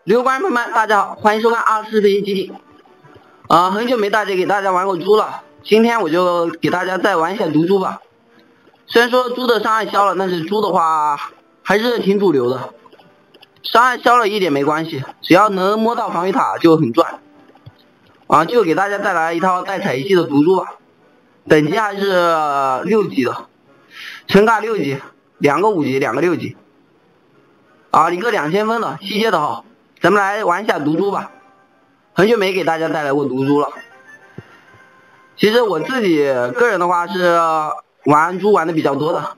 旅游观众朋友们，大家好，欢迎收看24飞行基地。很久没给大家玩过猪了，今天我就给大家再玩一下毒猪吧。虽然说猪的伤害消了，但是猪的话还是挺主流的。伤害消了一点没关系，只要能摸到防御塔就很赚。就给大家带来一套带采集器的毒猪吧。等级还是6级的，陈卡6级，2个5级，2个6级。一个2000分的西街的号，咱们来玩一下毒猪吧。很久没给大家带来过毒猪了。其实我自己个人的话是玩猪玩的比较多的。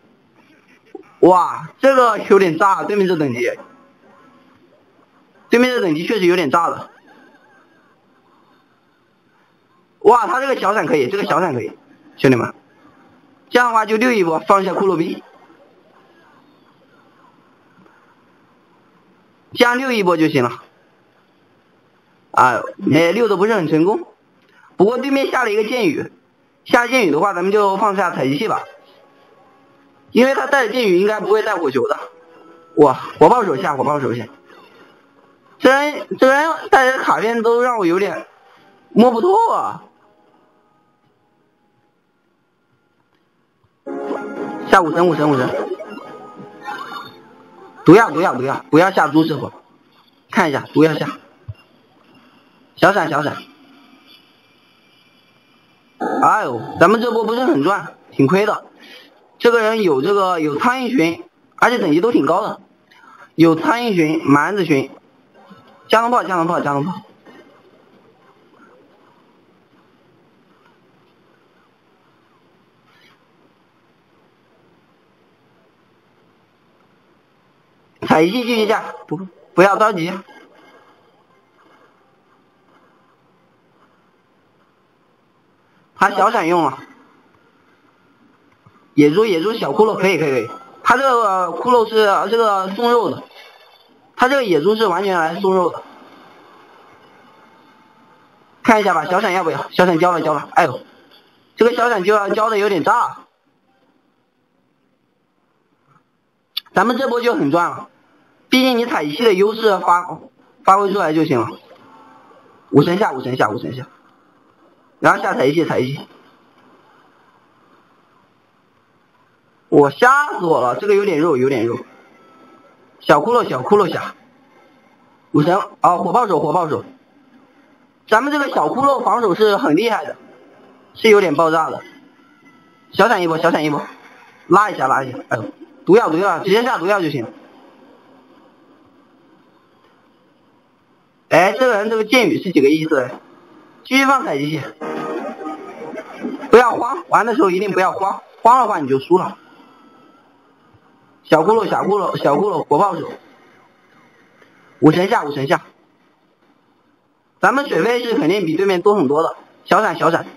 哇，这个有点炸，对面这等级确实有点炸的。哇，他这个小闪可以，兄弟们，这样的话就溜一波，放一下骷髅兵，这样溜一波就行了。溜的不是很成功，不过对面下了一个箭雨，下箭雨的话咱们就放下采集器吧，因为他带着箭雨应该不会带火球的。哇，火炮手下，这人带着卡片都让我有点摸不透啊。下5神，毒药，不要下猪师傅，看一下毒药下。小闪，哎呦，咱们这波不是很赚，挺亏的。这个人有苍蝇群，而且等级都挺高的，有苍蝇群、蛮子群、加农炮。采集器继续下，不要着急。他小闪用了，野猪小骷髅可以，他这个骷髅是这个送肉的，他这个野猪是完全来送肉的。看一下吧，小闪要不要？小闪交了，哎呦，这个小闪交的有点炸，咱们这波就很赚了，毕竟你采集器的优势发挥出来就行了。5神下。然后下采集器，我吓死我了，这个有点肉，小骷髅下，5神火炮手，咱们这个小骷髅防守是很厉害的，是有点爆炸的。小闪一波，拉一下，哎呦，毒药，直接下毒药就行。这个人这个箭雨是几个意思？继续放采集器，不要慌，玩的时候一定不要慌的话你就输了。小骷髅，火炮手，5神下，咱们水费是肯定比对面多很多的。小闪，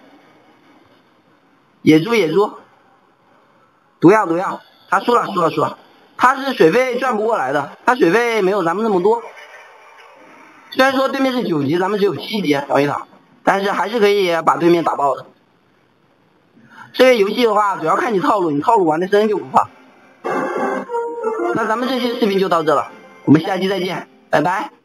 野猪，毒药，他输了，他是水费赚不过来的，他水费没有咱们那么多。虽然说对面是9级，咱们只有7级防御塔，但是还是可以把对面打爆的。这个游戏的话主要看你套路，玩的深就不怕。那咱们这期视频就到这了，我们下期再见，拜拜。